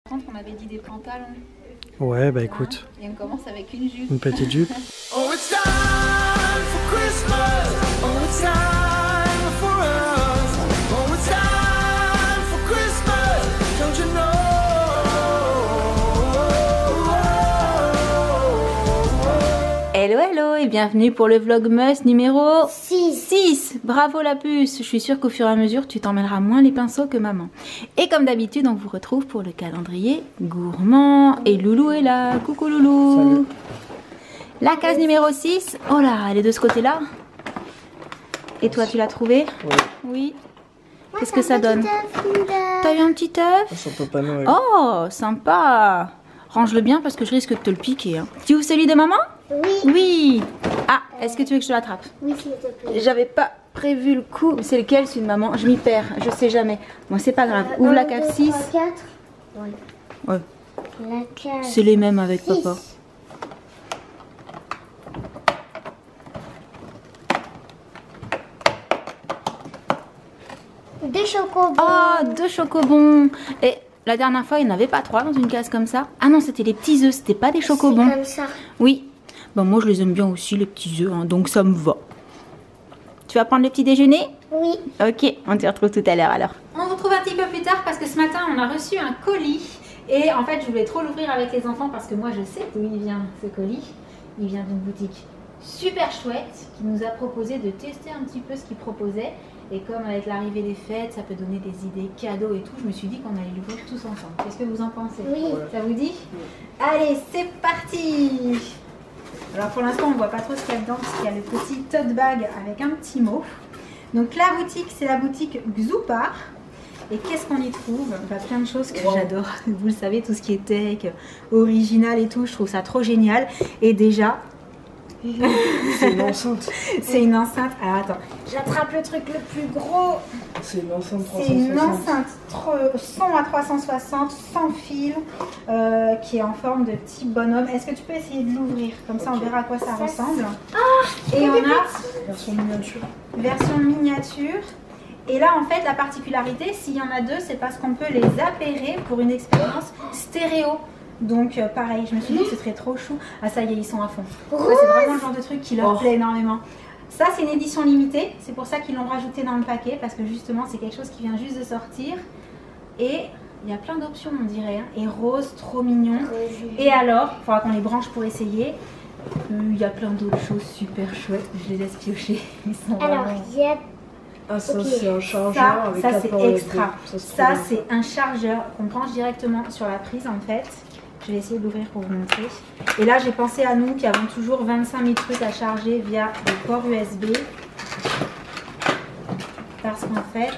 contre, on avait dit des pantalons. Ouais, bah écoute. Et on commence avec une jupe. Une petite jupe. Oh, it's time for Christmas. Oh, it's time for us. Oh, it's time for Christmas. Don't you know? Hello, hello et bienvenue pour le Vlogmas numéro 6. Bravo la puce. Je suis sûre qu'au fur et à mesure, tu t'emmêleras moins les pinceaux que maman. Et comme d'habitude, on vous retrouve pour le calendrier gourmand. Et Loulou est là. Coucou Loulou. Salut. La case numéro 6. Oh là, elle est de ce côté-là. Et toi, tu l'as trouvée? Oui. Qu'est-ce que ça donne? T'as eu un petit œuf? Son Papa Noël. Oh, sympa. Range-le bien parce que je risque de te le piquer. Hein. Tu ouvres celui de maman? Oui. Oui. Ah, est-ce que tu veux que je te l'attrape? Oui, s'il te plaît. J'avais pas prévu le coup. C'est lequel celui de maman? Je m'y perds, je sais jamais. Moi, c'est pas grave. Ouvre la cave 6. 4. Ouais. Ouais. La cave. C'est les mêmes avec papa. Deux chocobons. Oh, 2 chocobons. Et la dernière fois, il n'y en avait pas 3 dans une case comme ça. Ah non, c'était les petits œufs, c'était pas des chocobons. C'est comme ça. Oui. Bon, moi, je les aime bien aussi, les petits œufs, hein, donc ça me va. Tu vas prendre le petit déjeuner? Oui. Ok, on te retrouve tout à l'heure alors. On vous retrouve un petit peu plus tard parce que ce matin, on a reçu un colis. Et en fait, je voulais trop l'ouvrir avec les enfants parce que moi, je sais d'où il vient, ce colis. Il vient d'une boutique super chouette qui nous a proposé de tester un petit peu ce qu'il proposait. Et comme avec l'arrivée des fêtes, ça peut donner des idées cadeaux et tout, je me suis dit qu'on allait l'ouvrir tous ensemble. Qu'est-ce que vous en pensez? Oui. Ça vous dit? Allez, c'est parti! Alors pour l'instant, on ne voit pas trop ce qu'il y a dedans parce qu'il y a le petit tote bag avec un petit mot. Donc la boutique, c'est la boutique Xoupar. Et qu'est-ce qu'on y trouve? Bah, plein de choses que j'adore. Vous le savez, tout ce qui est tech, original et tout, je trouve ça trop génial. Et déjà... C'est une enceinte. C'est une enceinte. Alors attends, j'attrape le truc le plus gros. C'est une enceinte 360. C'est une enceinte son à 360, sans fil, qui est en forme de petit bonhomme. Est-ce que tu peux essayer de l'ouvrir? Comme ça, on verra à quoi ça ressemble. Et on a Version miniature. version miniature. Et là, en fait, la particularité, s'il y en a 2, c'est parce qu'on peut les appairer pour une expérience stéréo. Donc pareil, je me suis dit que ce serait trop chou. Ah ça y est, ils sont à fond. Ouais, c'est vraiment le genre de truc qui leur plaît énormément. Ça c'est une édition limitée, c'est pour ça qu'ils l'ont rajouté dans le paquet. Parce que justement c'est quelque chose qui vient juste de sortir. Et il y a plein d'options on dirait. Hein. Et rose, trop mignon. Et alors, il faudra qu'on les branche pour essayer. Il y a plein d'autres choses super chouettes. Je les laisse piocher. Ils sont Alors, vraiment... il y a... Ah ça c'est un chargeur Ça, avec ça 4 c'est ports USB. extra. Ça c'est un chargeur qu'on branche directement sur la prise en fait. Je vais essayer d'ouvrir pour vous montrer. Et là, j'ai pensé à nous qui avons toujours 25 000 trucs à charger via des ports USB. Parce qu'en fait,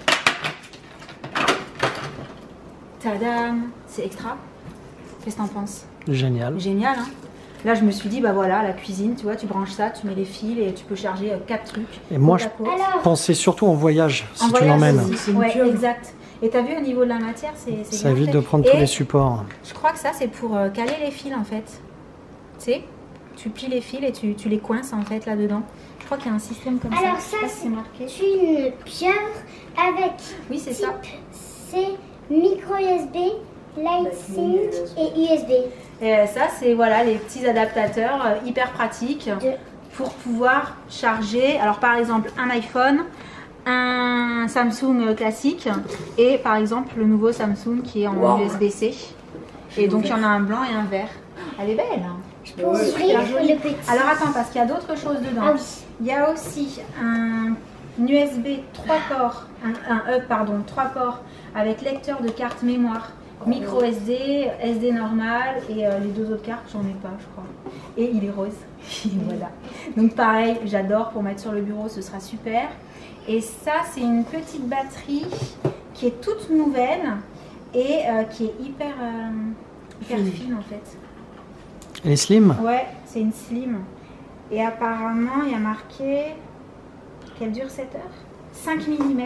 tadam, c'est extra. Qu'est-ce que t'en penses? Génial. Génial, hein? Là, je me suis dit, bah voilà, la cuisine, tu vois, tu branches ça, tu mets les fils et tu peux charger 4 trucs. Et moi, je Alors, pensais surtout en voyage, si En tu voyage l'emmènes. aussi. Ouais, exact. Et t'as vu au niveau de la matière, c'est Ça bien évite fait. de prendre Et tous les supports. je crois que ça, c'est pour caler les fils en fait. Tu sais, tu plies les fils et tu les coinces en fait là-dedans. Je crois qu'il y a un système comme alors ça. ça, Je sais pas si c'est marqué. c'est une pieuvre avec Oui, c'est ça. c'est micro USB, Lightning et USB. Et ça, c'est voilà, les petits adaptateurs hyper pratiques pour pouvoir charger. Alors par exemple, un iPhone, un Samsung classique et par exemple le nouveau Samsung qui est en USB-C. Et donc il y en a un blanc et un vert. Elle est belle. Hein. Pour ouvrir le petit. Alors attends, parce qu'il y a d'autres choses dedans. Ah oui. Il y a aussi un USB 3 ports, pardon, 3 ports avec lecteur de carte mémoire, micro SD, SD normal et les 2 autres cartes, j'en ai pas, je crois. Et il est rose. Voilà. Donc pareil, j'adore pour mettre sur le bureau, ce sera super. Et ça, c'est une petite batterie qui est toute nouvelle et qui est hyper fine en fait. Elle est slim? Ouais, c'est une slim. Et apparemment, il y a marqué qu'elle dure 7 heures. 5 mm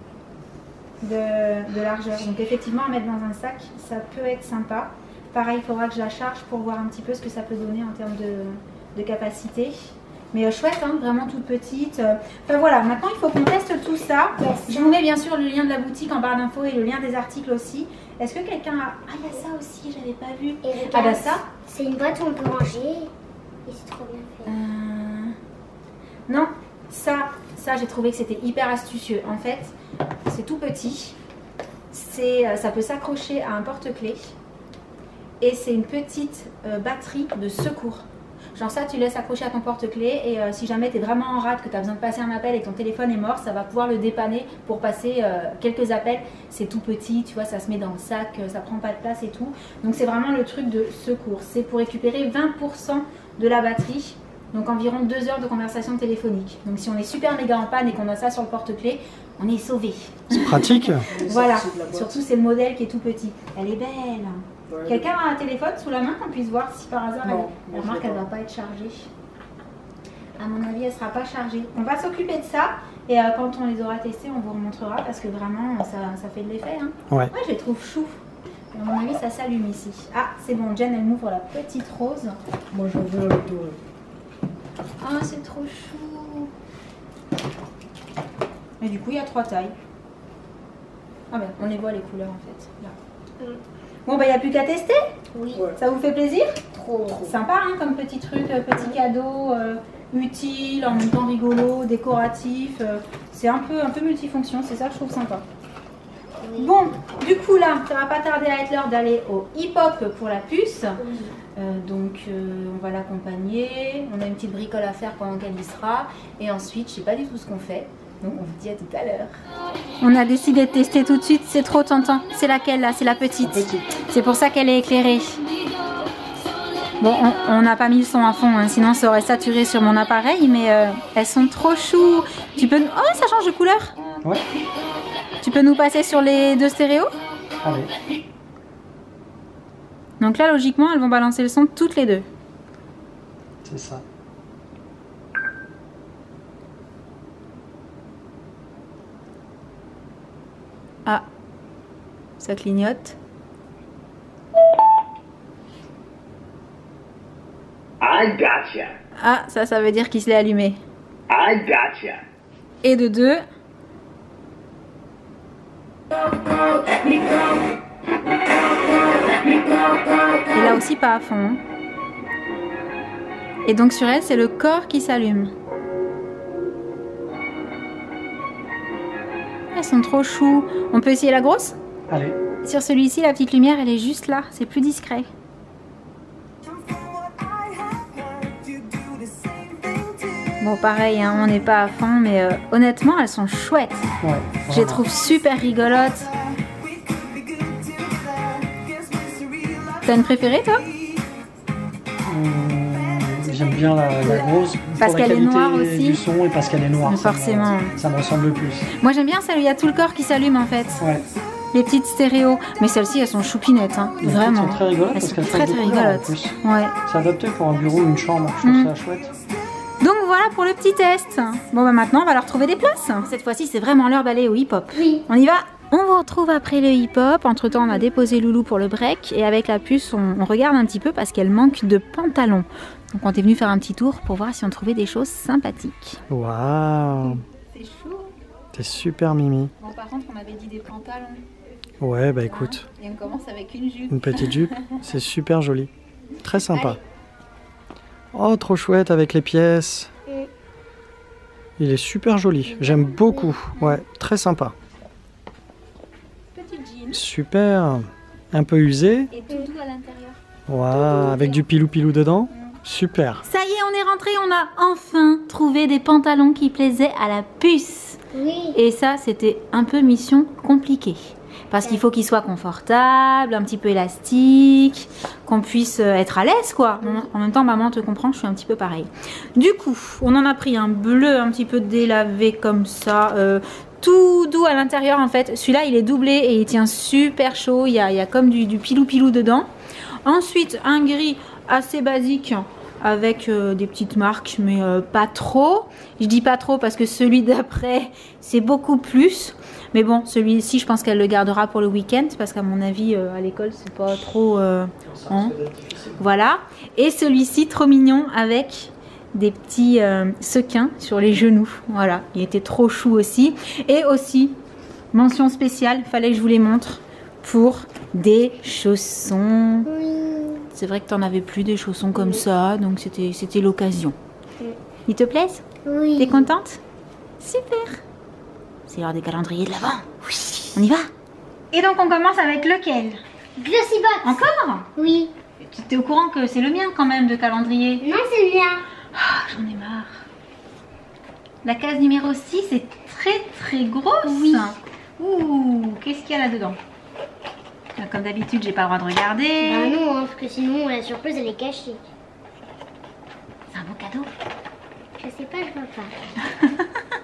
de largeur. Donc effectivement, à mettre dans un sac, ça peut être sympa. Pareil, il faudra que je la charge pour voir un petit peu ce que ça peut donner en termes de capacité. Mais chouette, hein, vraiment toute petite. Enfin voilà, maintenant il faut qu'on teste tout ça. Je vous mets bien sûr le lien de la boutique en barre d'infos et le lien des articles aussi. Est-ce que quelqu'un a... Ah, il y a ça aussi, j'avais pas vu. Et regarde, Ah bah ça. c'est une boîte où on peut ranger. Et c'est trop bien fait. Non, ça j'ai trouvé que c'était hyper astucieux. En fait, c'est tout petit. Ça peut s'accrocher à un porte-clés. Et c'est une petite batterie de secours. Genre ça, tu laisses accrocher à ton porte-clés et si jamais tu es vraiment en rate, que tu as besoin de passer un appel et que ton téléphone est mort, ça va pouvoir le dépanner pour passer quelques appels. C'est tout petit, tu vois, ça se met dans le sac, ça prend pas de place et tout. Donc c'est vraiment le truc de secours. C'est pour récupérer 20% de la batterie, donc environ 2 heures de conversation téléphonique. Donc si on est super méga en panne et qu'on a ça sur le porte-clés, on est sauvé. C'est pratique. Voilà, surtout c'est le modèle qui est tout petit. Elle est belle. Quelqu'un a un téléphone sous la main qu'on puisse voir si par hasard elle remarque qu'elle ne va pas être chargée. À mon avis, elle ne sera pas chargée. On va s'occuper de ça et quand on les aura testés, on vous remontrera parce que vraiment ça fait de l'effet. Hein. Ouais. Moi, je les trouve chou. À mon avis, ça s'allume ici. Ah, c'est bon, Jen, elle m'ouvre la petite rose. Moi, j'en veux le doré. Ah, c'est trop chou. Et du coup, il y a 3 tailles. Ah ben, on les voit les couleurs en fait. Là. Bon, bah, il n'y a plus qu'à tester. Oui, Ça vous fait plaisir? trop. Sympa, hein, comme petit truc, petit cadeau, utile, en même temps rigolo, décoratif. C'est un peu multifonction, c'est ça que je trouve sympa. Bon, du coup là, ça va pas tarder à être l'heure d'aller au hip-hop pour la puce. Donc on va l'accompagner, on a une petite bricole à faire pendant qu'elle y sera. Et ensuite, je sais pas du tout ce qu'on fait. Donc on vous dit à tout à l'heure. On a décidé de tester tout de suite, c'est trop tentant. C'est laquelle là? C'est la petite. C'est pour ça qu'elle est éclairée. Bon, on n'a pas mis le son à fond, hein, sinon ça aurait saturé sur mon appareil, mais elles sont trop chou. Tu peux... Oh, ça change de couleur. Ouais. Tu peux nous passer sur les 2 stéréos? Allez. Donc là, logiquement, elles vont balancer le son toutes les 2. C'est ça. Ah, ça clignote. I gotcha. Ah, ça veut dire qu'il se l'est allumé. I gotcha. Et de 2. Et là aussi pas à fond. Et donc sur elle, c'est le corps qui s'allume. Elles sont trop chou. On peut essayer la grosse? Allez. Sur celui-ci, la petite lumière, elle est juste là. C'est plus discret. Bon, pareil, hein, on n'est pas à fond, mais honnêtement, elles sont chouettes. Ouais. Je les trouve super rigolotes. T'as une préférée, toi? J'aime bien la grosse. Parce pour la qu'elle est qualité noire aussi. du son et parce qu'elle est noire. Forcément. Ça me ressemble le plus. Moi, j'aime bien celle où il y a tout le corps qui s'allume, en fait. Ouais. Les petites stéréos. Mais celles-ci, elles sont choupinettes, hein. Les Vraiment. petites sont très rigolotes Elles parce sont qu'elles très font très beaucoup de couleurs, en rigolotes. plus. Ouais. C'est adapté pour un bureau ou une chambre. Je trouve ça chouette. Donc voilà pour le petit test. Bon, bah maintenant, on va leur trouver des places. Cette fois-ci, c'est vraiment l'heure d'aller au hip-hop. Oui. On y va? On vous retrouve après le hip-hop. Entre-temps, on a déposé Loulou pour le break. Et avec la puce, on regarde un petit peu parce qu'elle manque de pantalons. Donc on est venu faire un petit tour pour voir si on trouvait des choses sympathiques. Waouh. C'est chaud. T'es super Mimi. Bon, par contre, on avait dit des pantalons. Ouais, bah écoute. Et on commence avec une jupe. Une petite jupe. C'est super joli. Très sympa. Oh, trop chouette avec les pièces. Il est super joli. J'aime beaucoup. Ouais, très sympa. Petite jean. Super. Un peu usé. Et tout doux à l'intérieur. Waouh, avec du pilou-pilou dedans. Super. Ça y est, on est rentré. On a enfin trouvé des pantalons qui plaisaient à la puce. Oui. Et ça, c'était un peu mission compliquée. Parce qu'il faut qu'ils soient confortables, un petit peu élastiques, qu'on puisse être à l'aise, quoi. En même temps, maman te comprend, je suis un petit peu pareil. Du coup, on en a pris un bleu un petit peu délavé comme ça, tout doux à l'intérieur en fait. Celui-là, il est doublé et il tient super chaud. Il y a comme du pilou-pilou dedans. Ensuite, un gris assez basique avec des petites marques, mais pas trop. Je dis pas trop parce que celui d'après, c'est beaucoup plus. Mais bon, celui-ci, je pense qu'elle le gardera pour le week-end parce qu'à mon avis, à l'école, c'est pas trop... hein. Voilà. Et celui-ci, trop mignon, avec des petits sequins sur les genoux. Voilà, il était trop chou aussi. Et aussi, mention spéciale, fallait que je vous les montre. pour des chaussons. Oui. C'est vrai que tu n'en avais plus des chaussons comme ça, donc c'était l'occasion. Ils te plaisent? Oui. T'es contente? Super. C'est l'heure des calendriers de l'Avent. Oui. On y va? Et donc on commence avec lequel? Glossybox. Encore? Oui. Tu es au courant que c'est le mien quand même de calendrier? Non, c'est bien. Ah, j'en ai marre. La case numéro 6 est très grosse. Oui. Ouh, qu'est-ce qu'il y a là-dedans? Comme d'habitude, j'ai pas le droit de regarder. Bah non, hein, parce que sinon la surprise elle est cachée. C'est un beau cadeau. Je sais pas, je vois pas.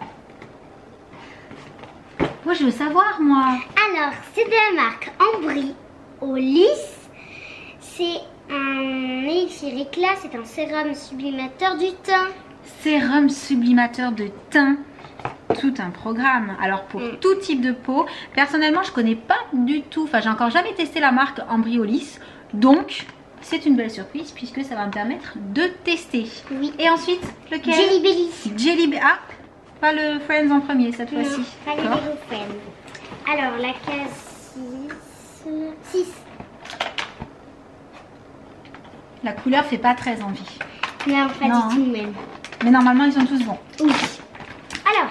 Moi, je veux savoir, moi. Alors, c'est de la marque Ambry au lys. C'est un élixir éclat, c'est un sérum sublimateur du teint. Sérum sublimateur de teint. Tout un programme. Alors pour tout type de peau, personnellement je connais pas du tout, enfin j'ai encore jamais testé la marque Embryolis, donc c'est une belle surprise puisque ça va me permettre de tester. Oui. Et ensuite lequel? Jelly Belly. Ah, pas le Friends en premier cette fois-ci. Non, pas les D'accord. Lego Friends. Alors la case 6. La couleur fait pas très envie. Non, pas Non, du tout même. Mais normalement ils sont tous bons. Oui. Alors,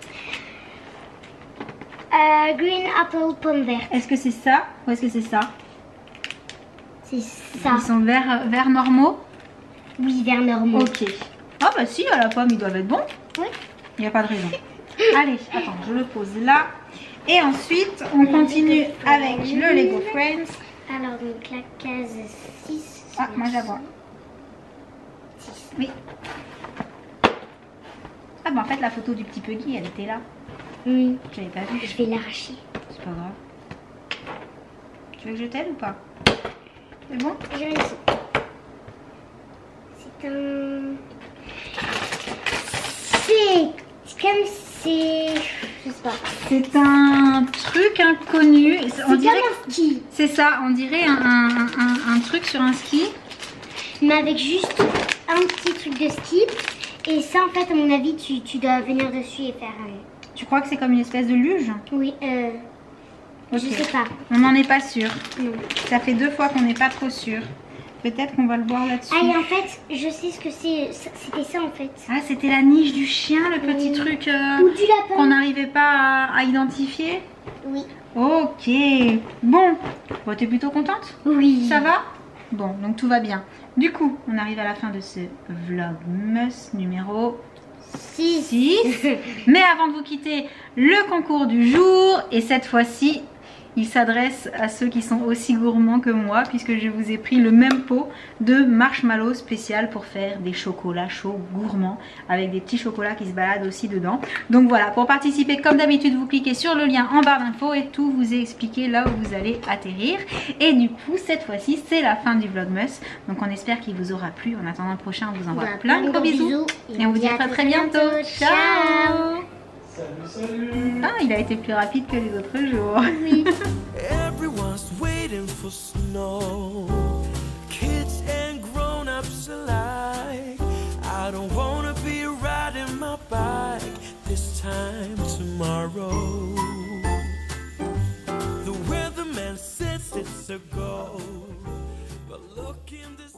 Green Apple Pomme Verte. Est-ce que c'est ça ou est-ce que c'est ça? C'est ça. Ils sont verts normaux. Oui, vert normaux. Ok. Ah bah si, à la pomme ils doivent être bons. Oui. Il n'y a pas de raison. Allez, attends, je le pose là. Et ensuite, on continue avec le Lego Friends. Alors, donc la case 6. Ah, moi je la vois. Oui. Ah bah en fait, la photo du petit Puggy, elle était là. Oui. Je l'avais pas vue. Je vais l'arracher. C'est pas grave. Tu veux que je t'aide ou pas? C'est bon? J'ai réussi. C'est un... C'est comme c'est... Je sais pas. C'est un truc inconnu. C'est comme un ski. C'est ça, on dirait un truc sur un ski. Mais avec juste un petit truc de ski. Et ça, en fait, à mon avis, tu dois venir dessus et faire... Tu crois que c'est comme une espèce de luge? Oui, Ok. je sais pas. On n'en est pas sûr. Non. Ça fait 2 fois qu'on n'est pas trop sûr. Peut-être qu'on va le voir là-dessus. Ah, et en fait, je sais ce que c'est. C'était ça, en fait. Ah, c'était la niche du chien, le petit truc Ou du lapin. qu'on n'arrivait pas à identifier. Oui. Ok. Bon, t'es plutôt contente? Oui. Ça va? Bon, donc tout va bien. Du coup, on arrive à la fin de ce Vlogmas numéro 6. Mais avant de vous quitter, le concours du jour. Et cette fois-ci, il s'adresse à ceux qui sont aussi gourmands que moi, puisque je vous ai pris le même pot de marshmallow spécial pour faire des chocolats chauds gourmands, avec des petits chocolats qui se baladent aussi dedans. Donc voilà, pour participer, comme d'habitude, vous cliquez sur le lien en barre d'infos et tout vous est expliqué là où vous allez atterrir. Et du coup, cette fois-ci, c'est la fin du Vlogmas. Donc on espère qu'il vous aura plu. En attendant le prochain, on vous envoie Voilà, plein de gros bisous. Et on vous dit à très bientôt. Ciao. Salut. Ah, il a été plus rapide que les autres jours. Everyone's waiting for snow. Kids and grown-ups alike. I don't wanna be riding my bike this time tomorrow. The weatherman says it's a go, but look in the